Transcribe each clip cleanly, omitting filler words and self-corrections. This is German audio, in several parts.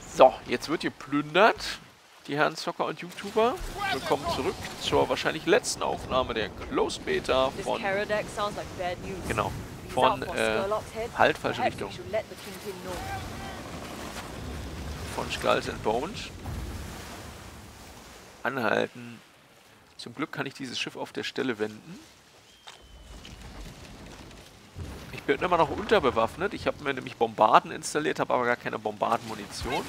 So, jetzt wird geplündert. Die Herren Zocker und YouTuber. Willkommen zurück zur wahrscheinlich letzten Aufnahme der Closed Beta von... Genau, von... halt, falsche Richtung. Von Skulls and Bones. Anhalten. Zum Glück kann ich dieses Schiff auf der Stelle wenden. Ich bin immer noch unterbewaffnet. Ich habe mir nämlich Bombarden installiert, habe aber gar keine Bombardenmunition.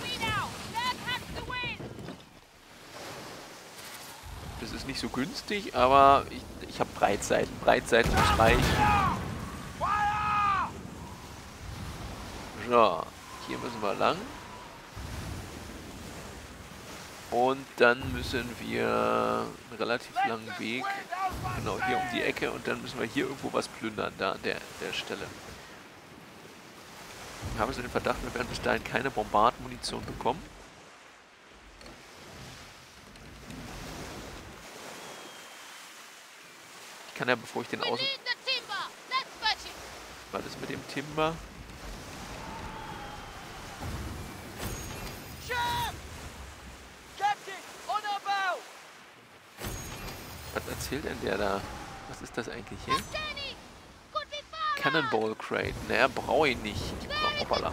Das ist nicht so günstig, aber ich habe Breitseiten. Breitseiten muss reichen. So, hier müssen wir lang. Und dann müssen wir einen relativ langen Weg, genau hier um die Ecke, und dann müssen wir hier irgendwo was plündern, da an der Stelle. Ich habe so den Verdacht, wir werden bis dahin keine Bombardenmunition bekommen. Ich kann ja, bevor ich den aus... Was ist mit dem Timber? Was erzählt denn der da? Was ist das eigentlich hier? Cannonball Crate. Naja, brauche ich nicht. Ich brauche Hoppala.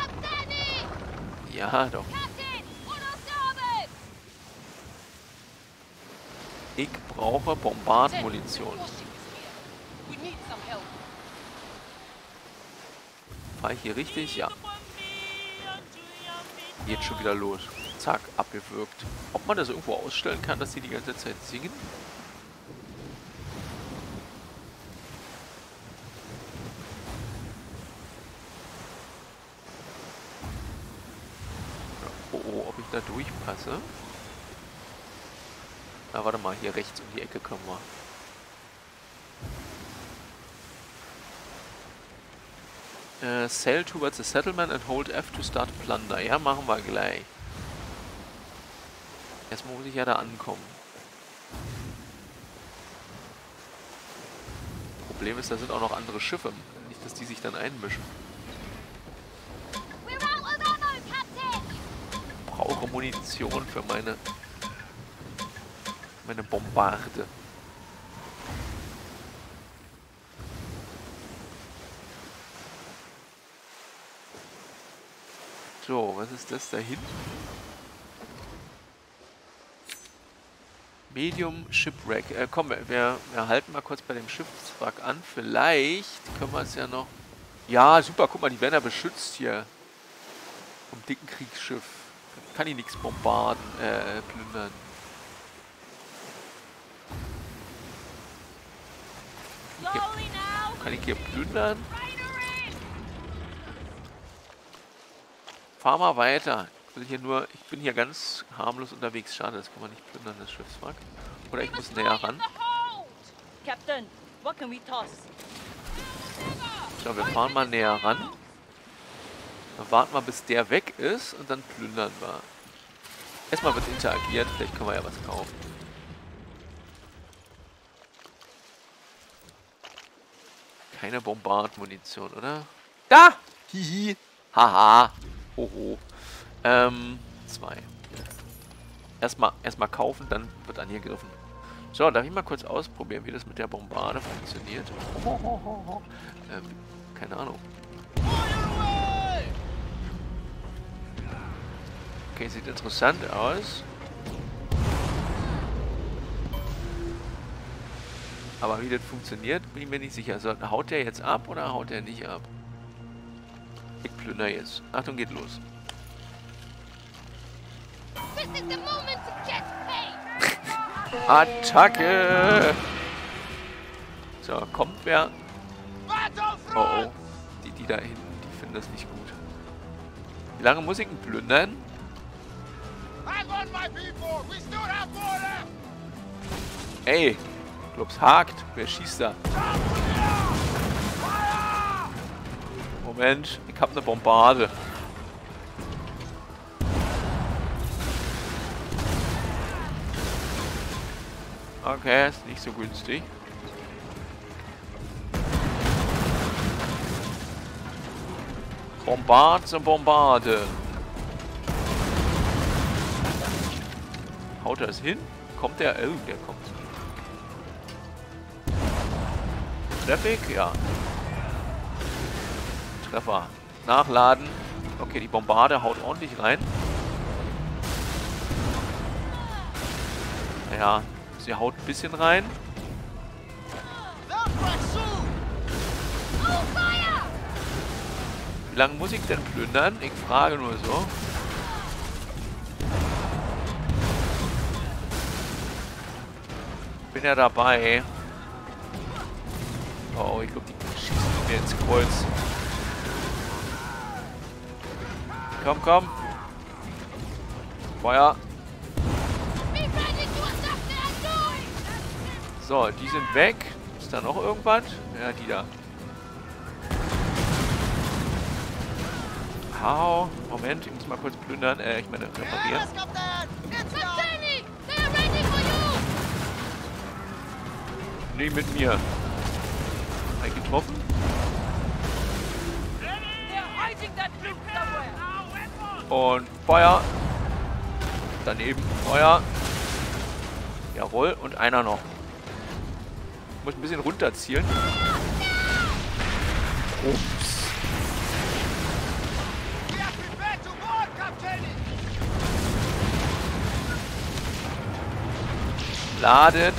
Ja, doch. Ich brauche Bombardenmunition. Fahre ich hier richtig? Ja. Geht schon wieder los. Zack, abgewürgt. Ob man das irgendwo ausstellen kann, dass sie die ganze Zeit singen? Oh, oh, ob ich da durchpasse? Na, warte mal, hier rechts um die Ecke kommen wir. Sail towards the settlement and hold F to start plunder. Ja, machen wir gleich. Erstmal muss ich ja da ankommen. Problem ist, da sind auch noch andere Schiffe. Nicht, dass die sich dann einmischen. Ich brauche Munition für meine Bombarde. So, was ist das da hinten? Medium Shipwreck. Komm, wir halten mal kurz bei dem Schiffswrack an. Vielleicht können wir es ja noch... Ja, super, guck mal, die werden ja beschützt hier. Vom dicken Kriegsschiff. Kann ich nichts bombarden, plündern. Kann ich hier plündern? Fahr mal weiter. Ich bin hier ganz harmlos unterwegs. Schade, das kann man nicht plündern, das Schiffswrack. Oder ich muss näher ran. So, wir fahren mal näher ran. Dann warten wir, bis der weg ist, und dann plündern wir. Erstmal wird interagiert, vielleicht können wir ja was kaufen. Keine Bombardmunition, oder? Da! Hihi! Haha! Hoho! 2. Erstmal kaufen, dann wird angegriffen. So, darf ich mal kurz ausprobieren, wie das mit der Bombarde funktioniert? Keine Ahnung. Okay, sieht interessant aus. Aber wie das funktioniert, bin ich mir nicht sicher. So, haut der jetzt ab oder haut der nicht ab? Ich plünder jetzt. Achtung, geht los. Attacke! So, kommt wer? Oh oh. Die da hinten, die finden das nicht gut. Wie lange muss ich ihn plündern? Ey! Ich glaub's hakt. Wer schießt da? Moment, ich hab eine Bombarde. Okay, ist nicht so günstig. Bombarde. Haut er es hin? Kommt der? Oh, der kommt. Treffer? Ja. Treffer. Nachladen. Okay, die Bombarde haut ordentlich rein. Ja, sie haut ein bisschen rein. Wie lange muss ich denn plündern? Ich frage nur so. Bin ja dabei. Oh, ich glaube, die schießen mir ins Kreuz. Komm, komm. Feuer. So, die sind weg. Ist da noch irgendwas? Ja, die da. Hau. Moment, ich muss mal kurz plündern. Ich meine, reparieren. Nee, mit mir. Ein getroffen. Und Feuer. Daneben Feuer. Jawohl, und einer noch. Ich muss ein bisschen runterzielen. Ups. Ladet.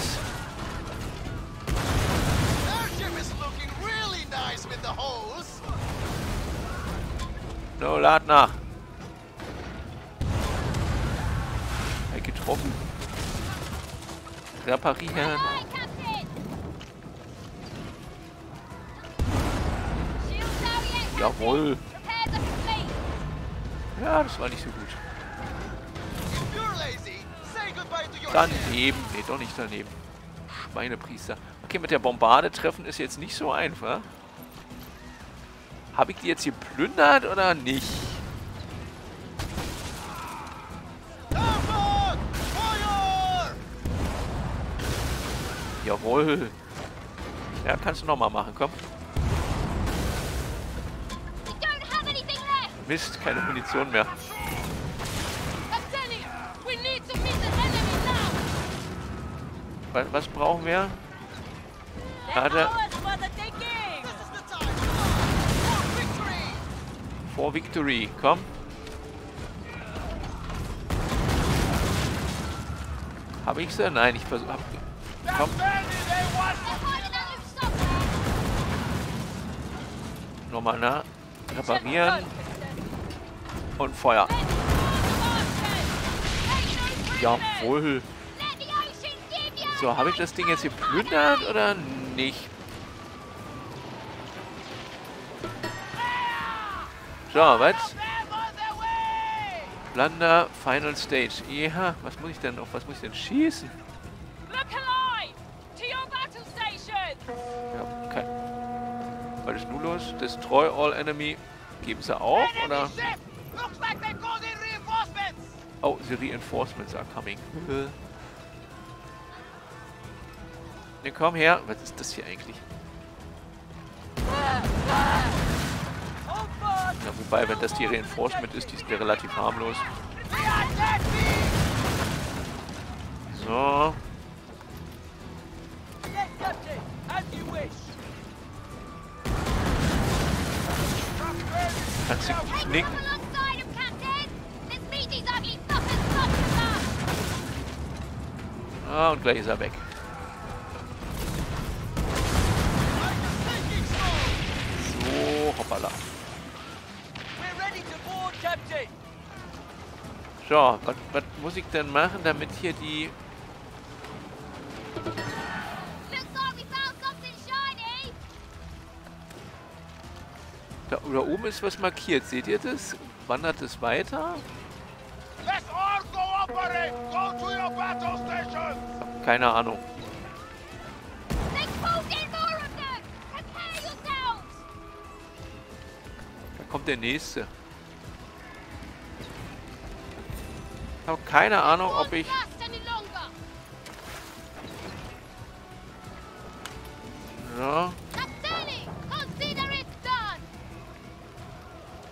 No, lad nach. Getroffen. Reparieren. Jawohl. Ja, das war nicht so gut. Daneben. Nee, doch nicht daneben. Schweinepriester. Okay, mit der Bombarde treffen ist jetzt nicht so einfach. Habe ich die jetzt hier plündert oder nicht? Jawohl. Ja, kannst du nochmal machen, komm. Mist, keine Munition mehr. Was brauchen wir? Warte. For Victory, komm. Habe ich sie? Nein, ich versuche. Komm. Nochmal nach. Reparieren. Und Feuer. Jawohl. So, habe ich das Ding jetzt hier plündert oder nicht? So, was? Plunder, Final Stage. Ja, was muss ich denn noch? Was muss ich denn schießen? Ja, kein. Was ist nun los? Destroy all enemy. Geben sie auf, oder? Oh, the reinforcements are coming. Ne, komm her. Was ist das hier eigentlich? Ja, wobei, wenn das die Reinforcement ist, die sind ja relativ harmlos. So. Kannst du knicken? Ah, und gleich ist er weg. So, hoppala. So, was muss ich denn machen, damit hier die... Da oben ist was markiert. Seht ihr das? Wandert es weiter? Keine Ahnung. Da kommt der nächste. Ich habe keine Ahnung, ob ich... So.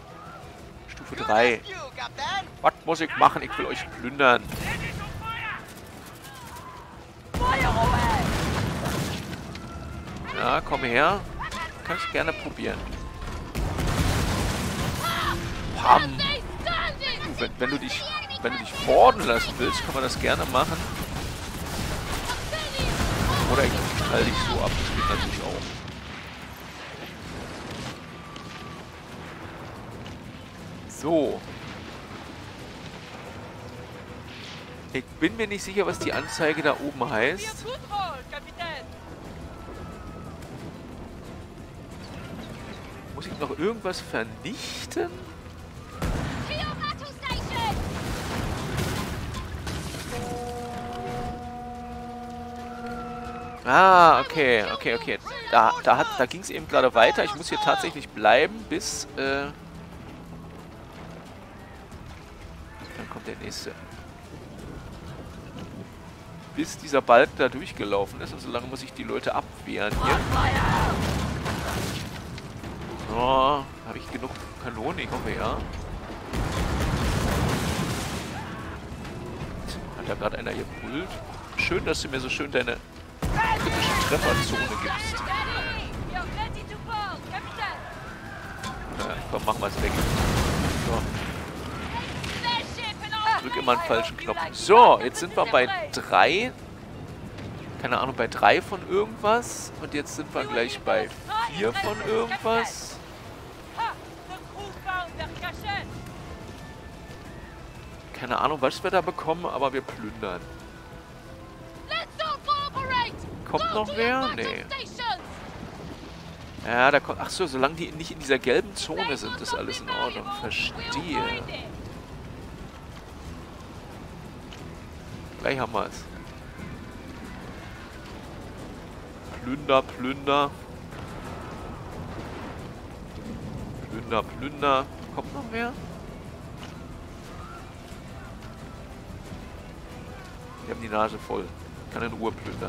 Stufe 3. Was muss ich machen? Ich will euch plündern. Ja, komm her. Kann ich gerne probieren. Pam. Wenn du dich borden lassen willst, kann man das gerne machen. Oder ich knall dich so ab. Das geht natürlich auch. So. Ich bin mir nicht sicher, was die Anzeige da oben heißt. Muss ich noch irgendwas vernichten? Ah, okay. Da ging es eben gerade weiter. Ich muss hier tatsächlich bleiben, bis... dann kommt der nächste. Bis dieser Balken da durchgelaufen ist. Und solange muss ich die Leute abwehren hier. So, habe ich genug Kanonen? Ich hoffe, ja. Hat da gerade einer gebrüllt? Schön, dass du mir so schön deine kritische Trefferzone gibst. Komm, machen wir es weg. So. Drück immer einen falschen Knopf. So, jetzt sind wir bei 3. Keine Ahnung, bei 3 von irgendwas. Und jetzt sind wir gleich bei 4 von irgendwas. Keine Ahnung, was wir da bekommen, aber wir plündern. Kommt noch wer? Nee. Ja, da kommt... Achso, solange die nicht in dieser gelben Zone sind, ist alles in Ordnung. Verstehe. Gleich haben wir es. Plünder, Plünder. Plünder, Plünder. Kommt noch mehr? Wir haben die Nase voll. Kann in Ruhe plündern.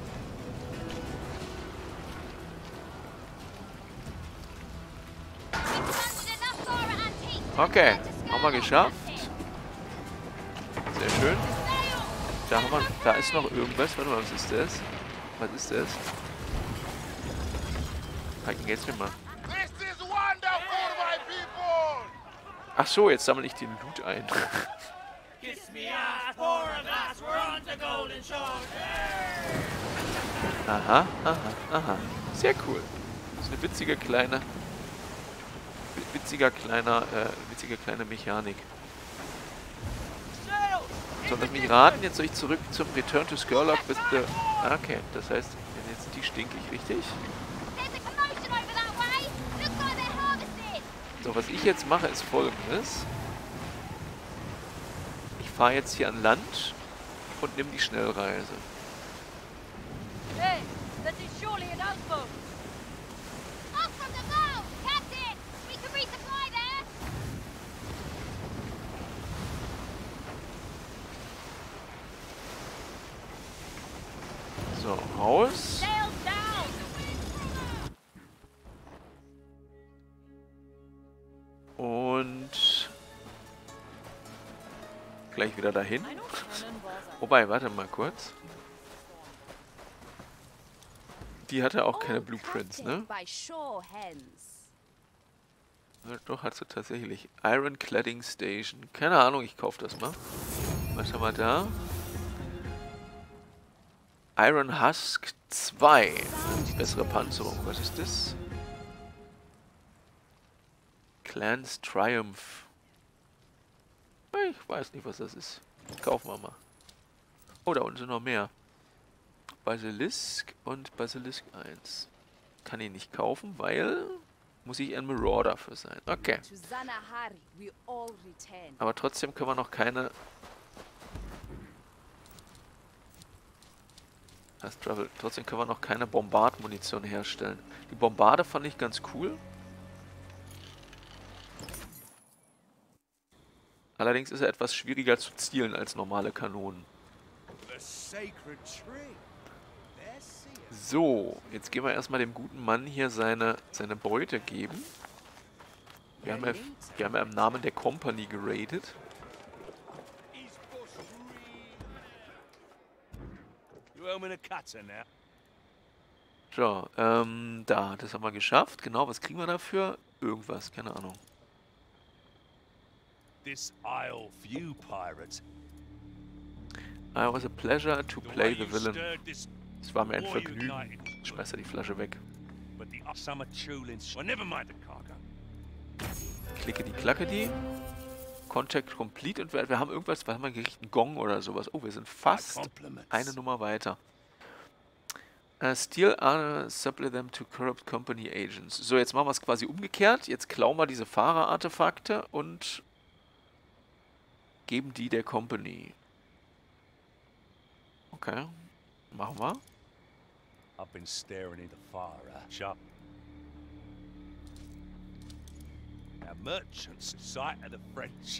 Okay, haben wir geschafft. Sehr schön. Da ist noch irgendwas. Warte mal, was ist das? Was ist das? Hacken jetzt mal. Ach so, jetzt sammle ich den Loot ein. Aha, aha, aha. Sehr cool. Das ist eine witzige kleine Mechanik. So, lass mich raten, jetzt soll ich zurück zum Return to Skurlock bitte. Okay, das heißt, jetzt die stinkig, richtig? So, was ich jetzt mache, ist Folgendes. Ich fahre jetzt hier an Land und nehme die Schnellreise. Hey, that is surely an outpost. Off from the boat, Captain. We can resupply there. So, raus. Sail down. Und gleich wieder dahin. Wobei, warte mal kurz. Die hatte auch keine Blueprints, ne? Ja, doch, hat sie tatsächlich. Iron Cladding Station. Keine Ahnung, ich kaufe das mal. Was haben wir da? Iron Husk 2. Bessere Panzerung. Was ist das? Clans Triumph. Ich weiß nicht, was das ist. Kaufen wir mal. Oh, da unten sind noch mehr. Basilisk und Basilisk 1. Kann ich nicht kaufen, weil... Muss ich ein Marauder dafür sein. Okay. Aber trotzdem können wir noch keine... Trotzdem können wir noch keine Bombardmunition herstellen. Die Bombarde fand ich ganz cool. Allerdings ist er etwas schwieriger zu zielen als normale Kanonen. So, jetzt gehen wir erstmal dem guten Mann hier seine Beute geben. Wir haben ja im Namen der Company geradet. So, das haben wir geschafft. Genau, was kriegen wir dafür? Irgendwas, keine Ahnung. This Isle View pirates. It was a pleasure to The play way the you villain. stirred this Es war mir ein war you Vergnügen. ignited. Ich schmeiß da die Flasche weg. But the summer chulins. Well, never mind the cargo. Klicke die, klacke die. Contact complete und wir haben irgendwas, was haben wir gekriegt? Einen Gong oder sowas. Oh, wir sind fast Compliments. eine Nummer weiter. Steal supply them to corrupt company agents. So, jetzt machen wir es quasi umgekehrt. Jetzt klauen wir diese Fahrerartefakte und geben die der Company. Okay, machen wir. I've been staring into fire shop. Our merchants sight of the French.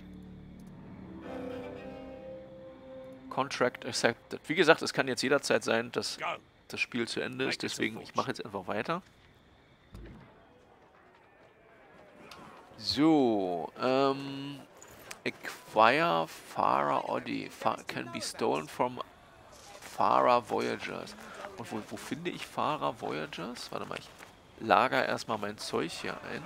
Contract accepted. Wie gesagt, es kann jetzt jederzeit sein, dass Go. das Spiel zu Ende ist. Deswegen, ich mache jetzt einfach weiter. So, acquire Farer Oddie. Can be stolen from Farer Voyagers. Und wo finde ich Farer Voyagers? Warte mal, ich lager erstmal mein Zeug hier ein.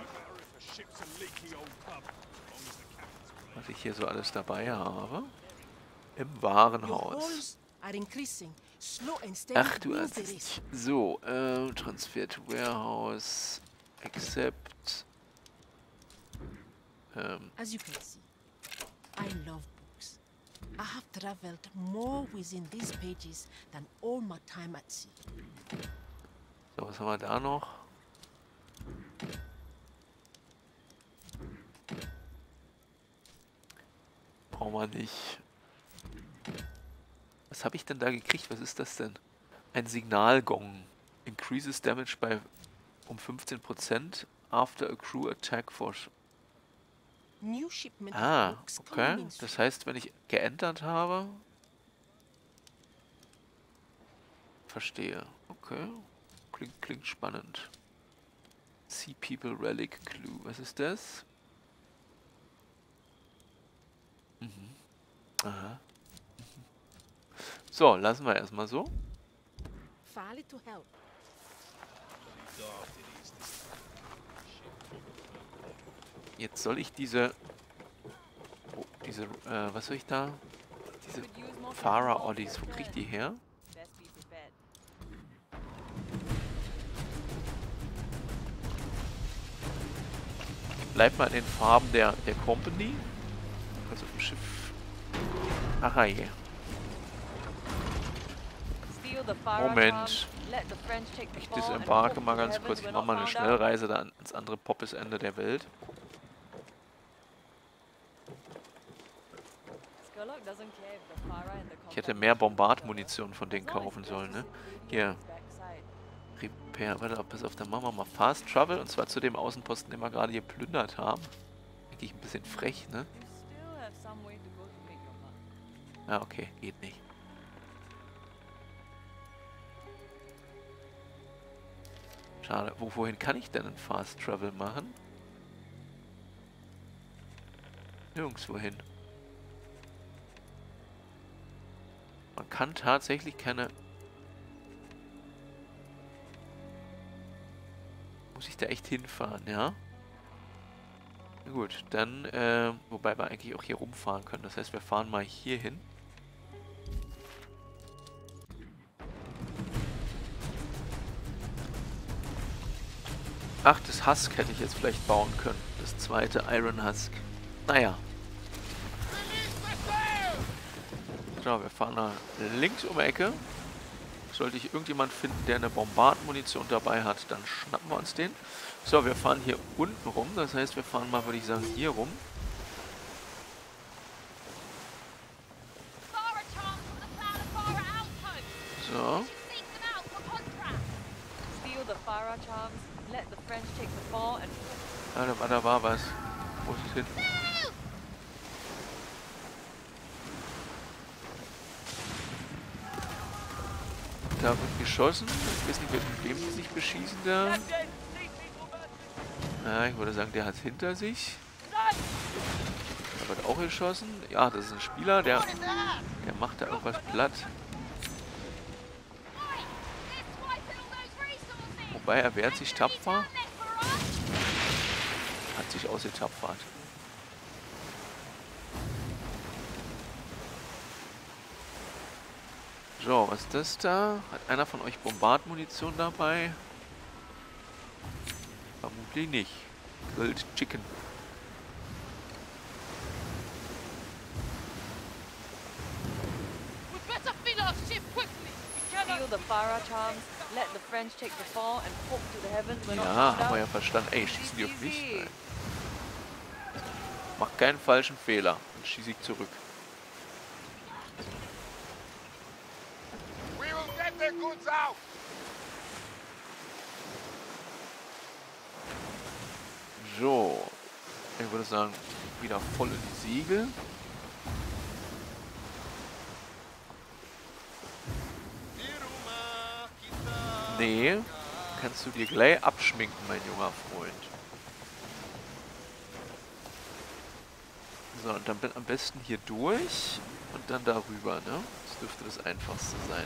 Was ich hier so alles dabei habe. Im Warenhaus. Ach du hast. So, Transfer to Warehouse. Accept. As you can see, I love books. I have traveled more within these pages than all my time at sea. So, was haben wir da noch? Brauchen wir nicht. Was habe ich denn da gekriegt? Was ist das denn? Ein Signalgong. Increases damage by um 15% after a crew attack force. New shipment Ah, of books okay. coming in Das soon. heißt, wenn ich geändert habe... Verstehe. Okay. Klingt spannend. Sea People Relic Clue. Was ist das? Mhm. Aha. Mhm. So, lassen wir erstmal so. Fairly to help. Jetzt soll ich diese... Oh, was soll ich da? Diese Farer Oddies, wo krieg ich die her? Ich bleib mal in den Farben der Company. Also im Schiff. Aha, je. Moment. Ich disembarke mal ganz kurz. Ich mache mal eine Schnellreise da ans andere Poppesende der Welt. Ich hätte mehr Bombardmunition von denen kaufen sollen, ne? Hier. Repair. Warte, pass auf, dann machen wir mal Fast Travel. Und zwar zu dem Außenposten, den wir gerade hier plündert haben. Eigentlich ein bisschen frech, ne? Ah, okay. Geht nicht. Schade. Wohin kann ich denn einen Fast Travel machen? Nirgendwo hin. Man kann tatsächlich keine... Muss ich da echt hinfahren, ja? Na gut, dann, wobei wir eigentlich auch hier rumfahren können. Das heißt, wir fahren mal hier hin. Ach, das Husk hätte ich jetzt vielleicht bauen können. Das zweite Iron Husk. Naja. So, wir fahren da links um die Ecke. Sollte ich irgendjemand finden, der eine Bombardmunition dabei hat, dann schnappen wir uns den. So, wir fahren hier unten rum. Das heißt, wir fahren mal, würde ich sagen, hier rum. So. Ah, da war was. Wo ist es hin? Da wird geschossen. Ich weiß nicht, mit wem die sich beschießen da. Ja, ich würde sagen, der hat es hinter sich. Da wird auch geschossen. Ja, das ist ein Spieler, der macht da irgendwas platt. Wobei, er wehrt sich tapfer. Hat sich ausgetapfert. So, was ist das da? Hat einer von euch Bombardmunition dabei? Vermutlich nicht. Grilled Chicken. Feel the Farah charms, let the French take the fall and hope to the heavens when Ja, haben wir ja verstanden. Ey, schießen die auf mich? Nein. Mach keinen falschen Fehler. Dann schieße ich zurück. We will get their goods out. So. Ich würde sagen, wieder voll in die Segel. Nee, kannst du dir gleich abschminken, mein junger Freund. So, und dann am besten hier durch und dann darüber, ne? Das dürfte das Einfachste sein.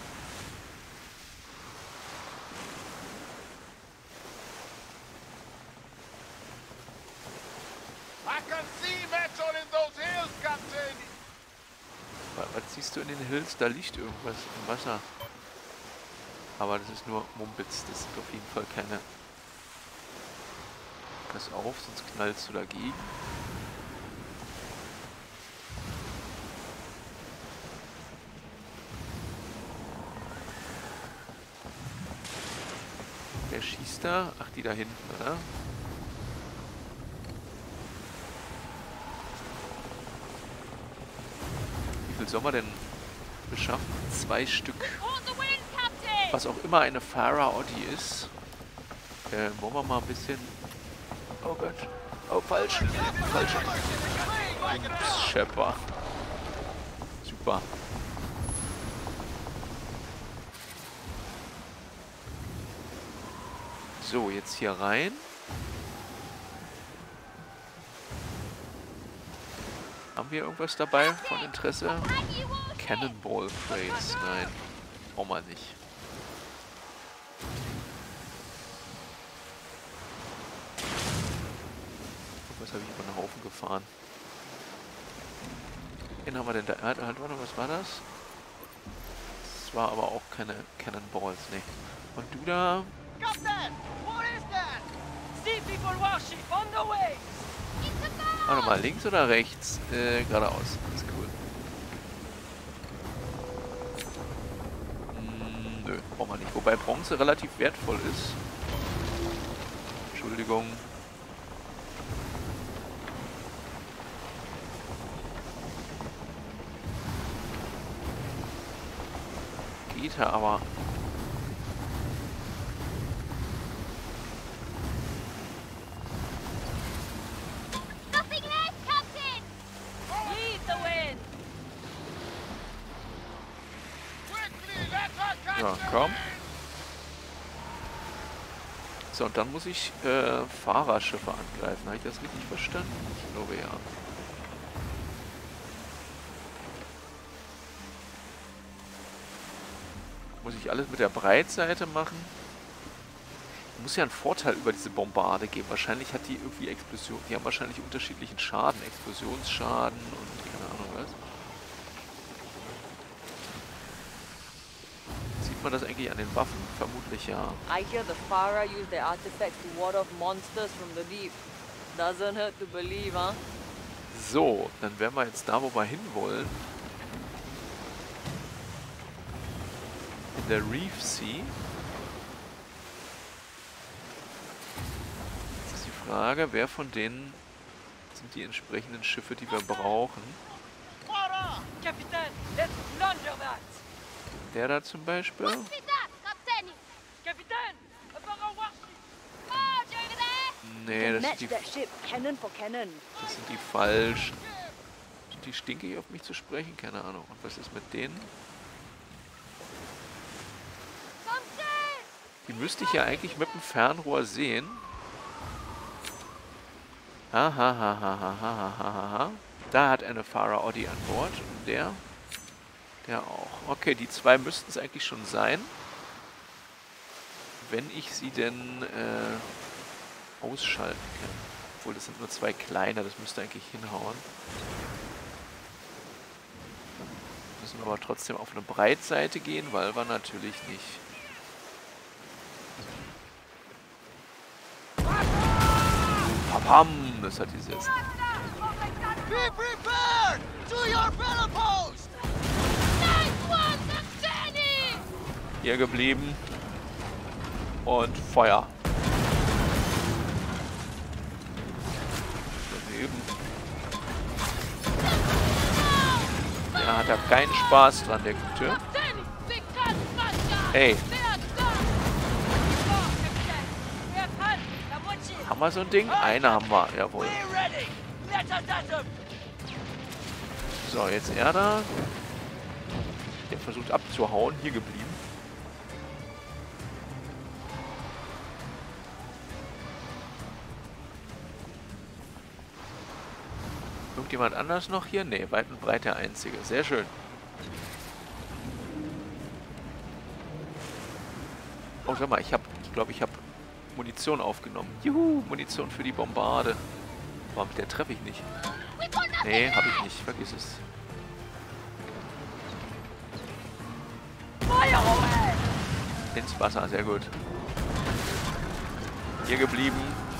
I can see metal in those hills, Captain. Was siehst du in den Hills? Da liegt irgendwas im Wasser. Aber das ist nur Mumpitz, das sind auf jeden Fall keine... Pass auf, sonst knallst du dagegen. Wer schießt da? Ach, die da hinten, oder? Wie viel soll man denn beschaffen? 2 Stück. Was auch immer eine Farah Oddi ist. Wollen wir mal ein bisschen... Oh Gott. Oh, falsch. Falsch. Schepper. Super. So, jetzt hier rein. Haben wir irgendwas dabei von Interesse? Cannonball Crates. Nein. Brauchen wir nicht. Was habe ich über den Haufen gefahren? Wen haben wir denn da? Warte, was war das? Das war aber auch keine Cannonballs, ne. Und du da? Warte mal, links oder rechts? Geradeaus. Das ist cool. Nö, brauchen wir nicht. Wobei Bronze relativ wertvoll ist. Entschuldigung. Geht ja aber. Ja, komm. So, und dann muss ich Fahrerschiffe angreifen. Habe ich das richtig verstanden? Ich glaube ja. Muss ich alles mit der Breitseite machen? Muss ja einen Vorteil über diese Bombarde geben. Wahrscheinlich hat die irgendwie Explosion. Die haben wahrscheinlich unterschiedlichen Schaden. Explosionsschaden und keine Ahnung was. Sieht man das eigentlich an den Waffen? Vermutlich ja. I hear the Farah use their artifacts to ward off monsters from the deep. Doesn't hurt to believe, huh? So, dann wären wir jetzt da, wo wir hinwollen. In der Reef Sea. Jetzt ist die Frage, wer von denen sind die entsprechenden Schiffe, die wir brauchen. Der da zum Beispiel. Nee, das sind die falschen. Sind die stinkig auf mich zu sprechen? Keine Ahnung. Und was ist mit denen? Die müsste ich ja eigentlich mit dem Fernrohr sehen. Ha. Da hat eine Farah Oddi an Bord. Und der auch. Okay, die zwei müssten es eigentlich schon sein. wenn ich sie denn ausschalten kann. Obwohl, das sind nur 2 kleine, das müsste eigentlich hinhauen. Müssen wir aber trotzdem auf eine Breitseite gehen, weil wir natürlich nicht. Papam, das hat gesetzt. Be prepared! To your battle post! Nice one, Captain! Hier geblieben. Und Feuer. Daneben. Der hat da keinen Spaß dran, der Gute. Captain! We can't fight. Hey, They are done! Oh, Captain! We have had the watches! haben wir so ein Ding? Eine haben wir, jawohl. We're ready! Let us at them! So, jetzt er da. Der versucht abzuhauen, hier geblieben. Irgendjemand anders noch hier? Ne, weit und breit der Einzige. Sehr schön. Oh, sag mal, ich glaube, ich habe Munition aufgenommen. Juhu, Munition für die Bombarde. Aber mit der treffe ich nicht. We got nothing Nee, habe left! ich nicht. Vergiss es. Fire away! Ins Wasser, sehr gut. Hier geblieben.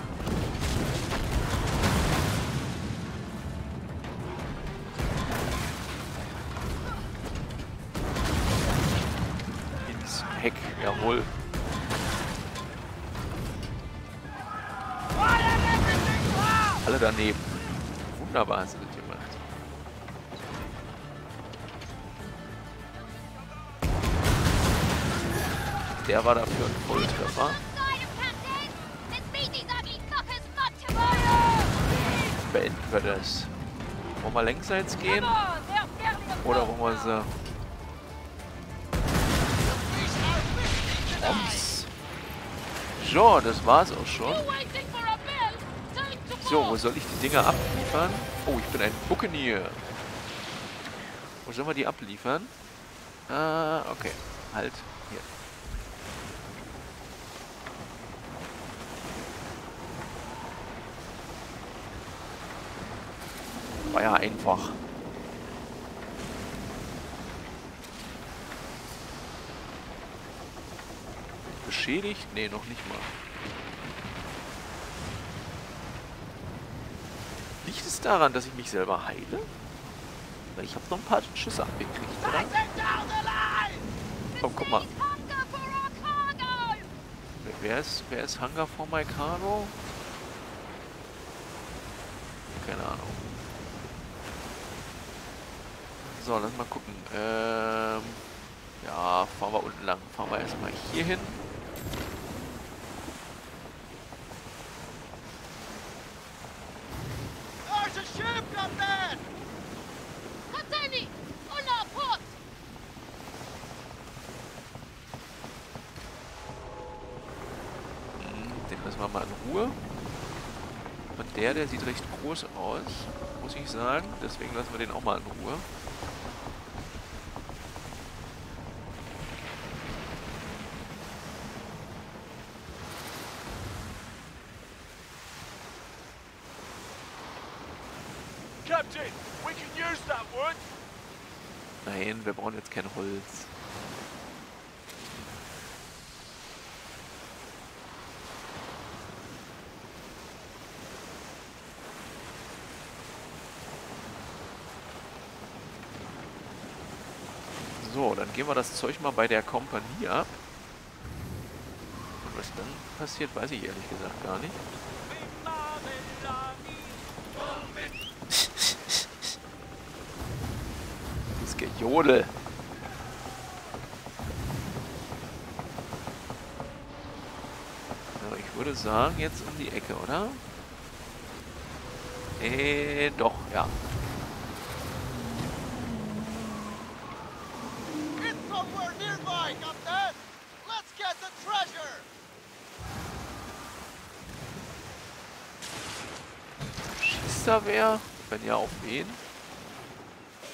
Ins Heck, jawohl. Alle daneben. Wunderbar hast du das gemacht. Der war dafür ein Volltreffer. Side of Captain! Let's beat these ugly fuckers much to fire! Beenden wir das. Wollen wir längsseits gehen? Come on, they're fairly above Oder wollen wir sie... now. Oms. So, das war's auch schon. You waiting for a bell? Time to So, wo move! soll ich die Dinger abliefern? Oh, ich bin ein Buccaneer. Wo sollen wir die abliefern? Okay. Halt. Hier. War ja einfach. Beschädigt? Nee, noch nicht mal. Liegt es daran, dass ich mich selber heile? Weil ich habe noch ein paar Schüsse abgekriegt, oder? Oh, guck mal. Hunger for our cargo! Wer ist Hunger for my cargo? Keine Ahnung. So, lass mal gucken. Ja, fahren wir unten lang. Fahren wir erstmal hier hin. There's a ship, Captain! Captain! On our port! Den lassen wir mal in Ruhe. Und der sieht recht groß aus, muss ich sagen. Deswegen lassen wir den auch mal in Ruhe. Captain, we can use that wood! Nein, wir brauchen jetzt kein Holz. So, dann geben wir das Zeug mal bei der Kompanie ab. Und was dann passiert, weiß ich ehrlich gesagt gar nicht. Das Gejodel. So, ich würde sagen, jetzt um die Ecke, oder? Doch, ja. It's somewhere nearby, Captain! Let's get the treasure! Schießt da wer? Wenn ja, auf wen?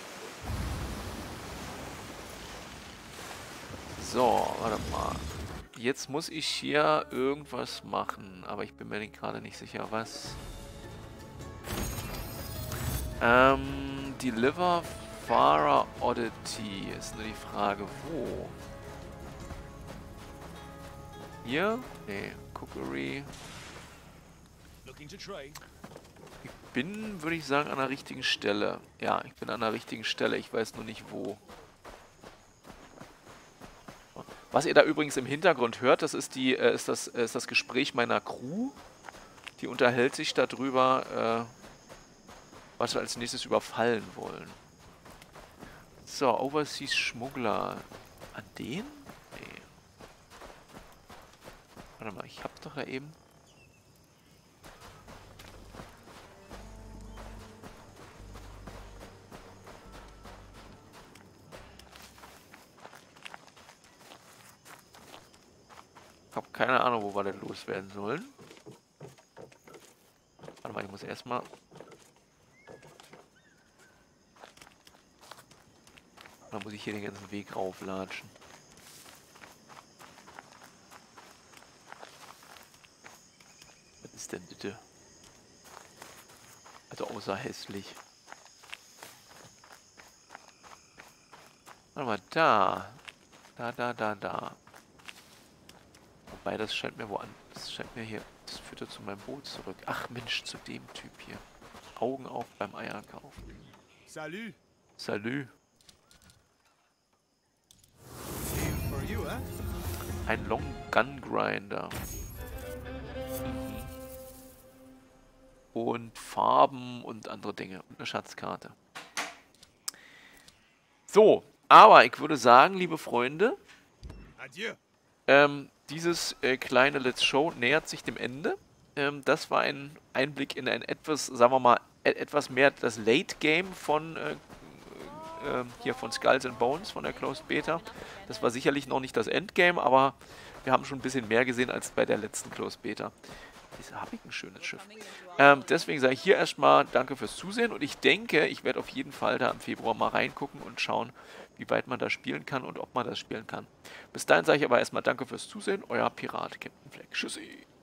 So, warte mal. jetzt muss ich hier irgendwas machen, aber ich bin mir gerade nicht sicher, was. Deliver Farah Oddity ist nur die Frage, wo? Hier? Nee, Cookery. Ich bin, würde ich sagen, an der richtigen Stelle. Ja, ich bin an der richtigen Stelle, ich weiß nur nicht wo. Was ihr da übrigens im Hintergrund hört, das ist das Gespräch meiner Crew. Die unterhält sich darüber, was wir als nächstes überfallen wollen. So, Overseas Schmuggler. An den? Nee. Warte mal, ich hab doch da eben... Ich habe keine Ahnung, wo wir denn loswerden sollen. Warte mal, ich muss erstmal... Dann muss ich hier den ganzen Weg rauflatschen. Was ist denn bitte? Also außer hässlich. Warte mal, da. Da. Wobei, das scheint mir das scheint mir hier... Das führt ja zu meinem Boot zurück. Ach Mensch, zu dem Typ hier. Augen auf beim Eierkauf. Salut. Salü. For you, eh? Ein Long Gun Grinder. Und Farben und andere Dinge. Und eine Schatzkarte. So, aber ich würde sagen, liebe Freunde, Adieu. dieses kleine Let's Show nähert sich dem Ende. Das war ein Einblick in ein etwas, sagen wir mal, etwas mehr das Late Game von hier von Skulls and Bones, von der Closed Beta. Das war sicherlich noch nicht das Endgame, aber wir haben schon ein bisschen mehr gesehen als bei der letzten Closed Beta. Wieso habe ich ein schönes Schiff? Deswegen sage ich hier erstmal danke fürs Zusehen und ich denke, ich werde auf jeden Fall da im Februar mal reingucken und schauen, wie weit man da spielen kann und ob man das spielen kann. Bis dahin sage ich aber erstmal danke fürs Zusehen, euer Pirat Captain Fleck. Tschüssi!